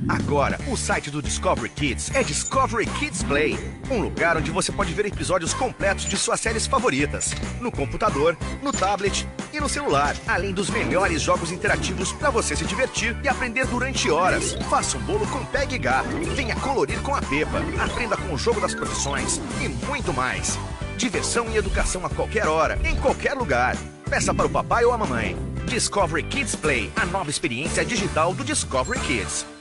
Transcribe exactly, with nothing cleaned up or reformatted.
Agora, o site do Discovery Kids é Discovery Kids Play, um lugar onde você pode ver episódios completos de suas séries favoritas, no computador, no tablet e no celular, além dos melhores jogos interativos para você se divertir e aprender durante horas. Faça um bolo com Peg e Gato, venha colorir com a Peppa, aprenda com o jogo das profissões e muito mais. Diversão e educação a qualquer hora, em qualquer lugar. Peça para o papai ou a mamãe. Discovery Kids Play, a nova experiência digital do Discovery Kids.